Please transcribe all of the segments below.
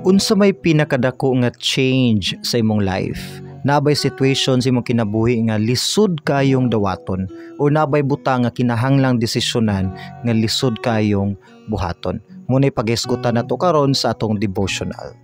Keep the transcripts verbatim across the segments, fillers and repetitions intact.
Unsa may pinakadako nga change sa imong life? Nabay situation sa imong kinabuhi nga lisod kayong dawaton o nabay butang nga kinahanglang desisyonan nga lisod kayong buhaton? Muna'y paghisgutan nato karon sa atong devotional.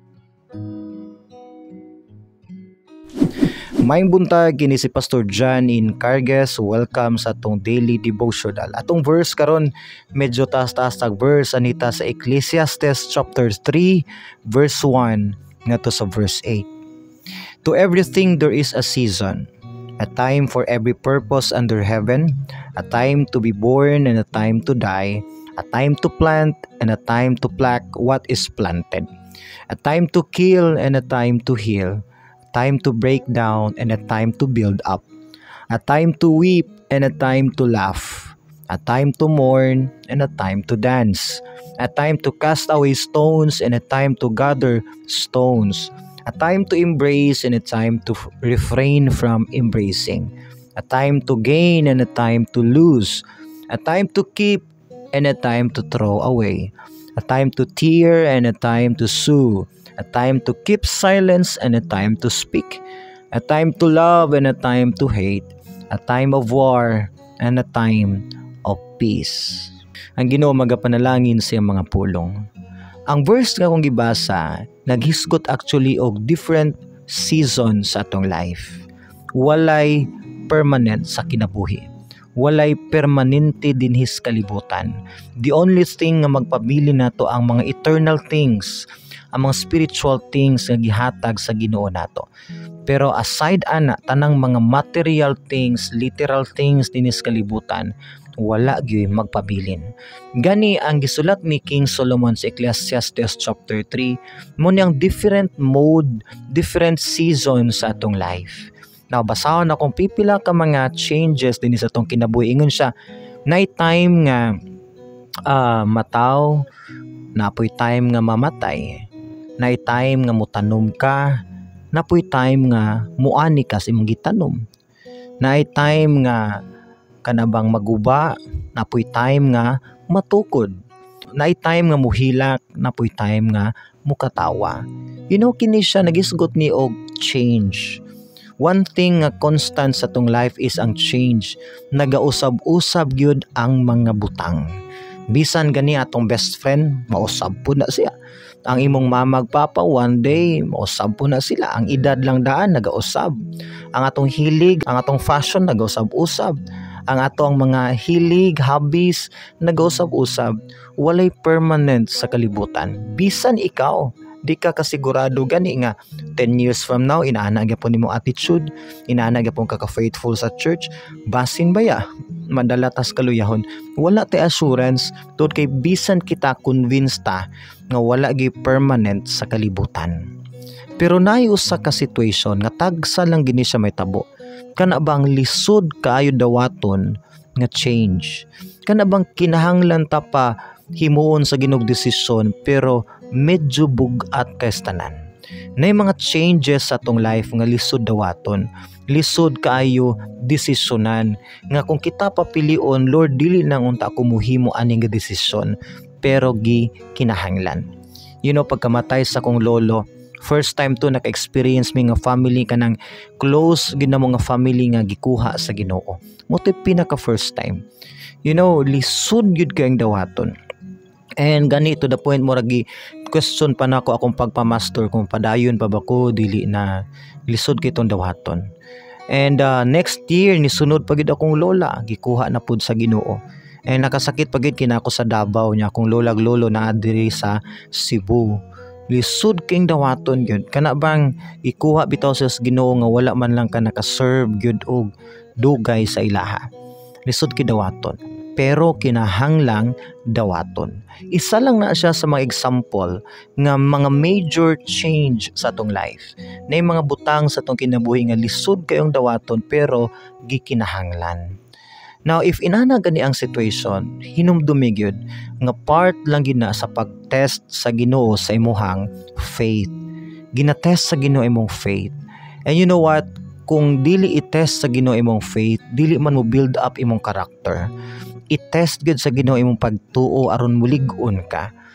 Maayong buntag, kini si Pastor John in Carges. Welcome sa atong daily devotional. Atong verse karon medyo taas-taas tag verse anita sa Ecclesiastes chapter three verse one ngadto sa verse eight. To everything there is a season, a time for every purpose under heaven, a time to be born and a time to die, a time to plant and a time to pluck what is planted, a time to kill and a time to heal, time to break down and a time to build up, a time to weep and a time to laugh, a time to mourn and a time to dance, a time to cast away stones and a time to gather stones, a time to embrace and a time to refrain from embracing, a time to gain and a time to lose, a time to keep and a time to throw away, a time to tear and a time to sue, a time to keep silence and a time to speak, a time to love and a time to hate, a time of war and a time of peace. Ang Ginoo magapanalangin sa iyang mga pulong. Ang verse nga kong gibasa, naghisgot actually og different season sa atong life. Walay permanent sa kinabuhi. Walay permanente dinhi sa kalibutan. The only thing nga magpabili nato ang mga eternal things, ang mga spiritual things nga gihatag sa Ginoo nato. Pero aside ana tanang mga material things, literal things dinhi sa kalibutan, wala gyud magpabilin. Gani ang gisulat ni King Solomon sa Ecclesiastes chapter three, mo niyang different mode, different season sa atong life. Now basahon akong pipila ka mga changes dinhi sa atong kinabuhi. Ingon siya, night time nga uh, mataw, napoy time nga mamatay. Night time nga mutanom ka, napoy time nga muani ka sa imong gitanom. Night time nga kanabang maguba, napoy time nga matukod. Night time nga muhilak, napoy time nga mukatawa. You know, kini siya nagisgot ni og change. One thing nga constant sa tong life is ang change. Nagausab-usab gyud ang mga butang. Bisan gani atong best friend, mausab po na siya. Ang imong mamag papa one day, mausab po na sila. Ang edad lang daan, nagausab. Ang atong hilig, ang atong fashion, nagausab-usab. Ang atong mga hilig, hobbies, nagausab-usab. Walay permanent sa kalibutan. Bisan ikaw, di ka kasigurado gani nga ten years from now inaana gyapon nimo attitude, inaana gyapon ka ka-faithful sa church, basin baya madalatas kaluyahon. Wala tay assurance tungod kay bisan kita convinced ta nga wala gyud permanent sa kalibutan. Pero naay usa ka situation nga tagsa lang gini siya may tabo. Kana bang lisod kaayo dawaton nga change? Kana bang kinahanglan ta pa himuon sa Ginoong desisyon pero medyo bugat kay tanan? Nay mga changes sa atong life nga lisod dawaton, lisod kaayo desisyonan nga kung kita papilion, Lord, dili nang unta ako muhimo ani nga desisyon pero gi kinahanglan. You know, pagkamatay sa kong lolo, first time to naka-experience mi nga family kanang close gid na mo nga family nga gikuha sa Ginoo. Mo'y pinaka first time. You know, lisod gyud kay ang dawaton. And gani to the point mo ragi question pa nako akong pagpamaster kung padayon pa ba ko dili na lisod kay tong dawaton. And uh, next year ni sunod pagid akong lola gikuha na pud sa Ginoo. And nakasakit pagid kinako sa Davao niya akong lolag lolo na diri sa Cebu. Lisod king dawaton gyud. Kana bang ikuha bitaw sa Ginoo nga wala man lang ka naka-serve gyud og dugay sa ilaha. Lisod kay dawaton. Pero kinahanglang dawaton. Isa lang na siya sa mga example nga mga major change sa atong life. Na mga butang sa atong kinabuhi nga lisod kayong dawaton pero gikinahanglan. Now, if inana gani ang situation, hinumdumi gyud nga part lang gid na sa pag-test sa Ginoo sa imuhang faith. Gina-test sa Ginoo imong faith. And you know what? Kung dili i-test sa Ginoo imong faith, dili man mo build up imong character. I-test gyud sa Ginoo imong pagtuo aron mulig-on ka.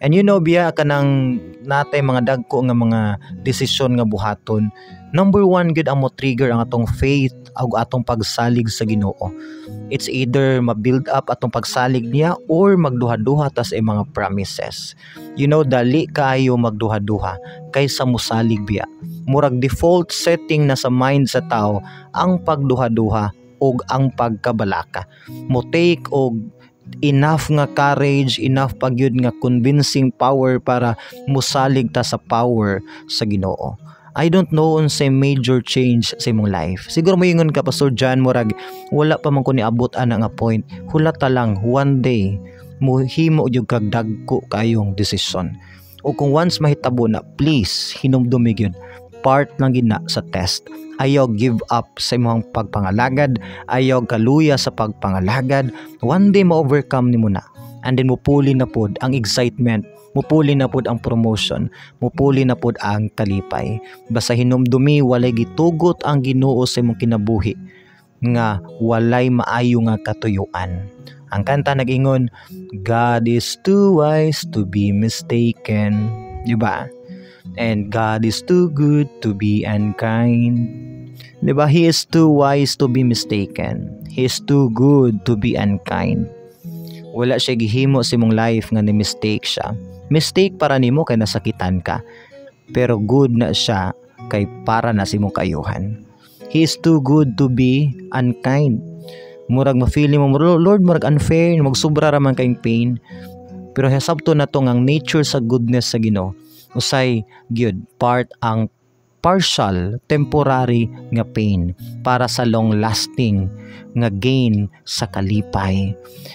And you know biya kanang natay mga dagko nga mga desisyon nga buhaton. Number one gud ang mo trigger ang atong faith ug atong pagsalig sa Ginoo. It's either ma-build up atong pagsalig niya or magduha-duha ta sa mga promises. You know, dali kaayo magduha-duha kaysa musalig biya. Murag default setting na sa mind sa tao ang pagduha-duha og ang pagkabalaka. Mo take og enough nga courage, enough pagyud nga convincing power para musalig ta sa power sa Ginoo. I don't know unsay major change sa imong life. Siguro moingon ka Pastor John murag wala pa man ko niabot ana nga point. Hulata lang one day mohimo jud kag dagko kayong desisyon. O kung once mahitabo na, please hinumdumi gyud. Part lang gina sa test. Ayaw give up sa imong pagpangalagad, ayaw kaluya sa pagpangalagad. One day ma-overcome nimo na. And then mupuli na pod ang excitement, mupuli na pod ang promotion, mupuli na pod ang kalipay. Basta hinumdumi walay gitugot ang Ginoo sa imong kinabuhi nga walay maayo nga katuyuan. Ang kanta nag-ingon, God is too wise to be mistaken. Diba? And God is too good to be unkind. Diba? He is too wise to be mistaken. He is too good to be unkind. Wala siya gihimo sa imong life nga ni-mistake siya. Mistake para nimo kay nasakitan ka. Pero good na siya kay para na sa imong kayuhan. He is too good to be unkind. Murag ma-feel mo, Lord, murag unfair, magsubra ra man kayong pain. Pero hesabto na to ang nature sa goodness sa Ginoo. Usay gyud part ang partial, temporary nga pain para sa long lasting nga gain sa kalipay.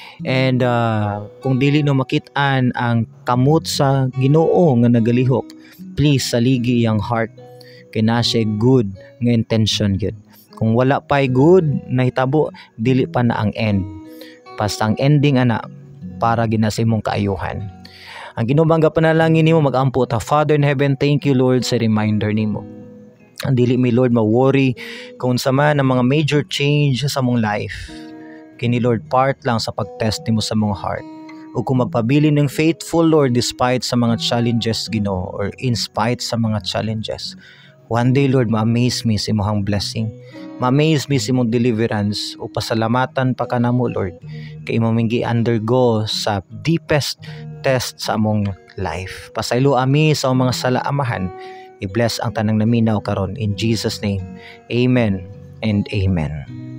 And uh, kung dili no makit-an ang kamot sa Ginoo nga nagalihok, please saligi iyang heart kay na siya good nga intention gyud. Kung wala pa'y good nahitabo, dili pa na ang end. Basta ang ending ana para gina sa imong kaayuhan. Ang ginubangga panalangin nimo magampo ta. Father in heaven, thank you Lord sa reminder nimo. Ang dili mi Lord ma-worry kung sa man ang mga major change sa mong life. Kini Lord part lang sa pagtest nimo sa mong heart. O kung magpabili ng faithful Lord despite sa mga challenges Ginoo or in spite sa mga challenges. One day Lord ma-amaze me sa imong blessing. Ma-amaze me sa imong deliverance o pasalamatan pa kanamo Lord kay imo mingi undergo sa deepest test sa among life. Pasaylo ami sa mga salaamahan. I-bless ang tanang naminaw karon in Jesus name. Amen and amen.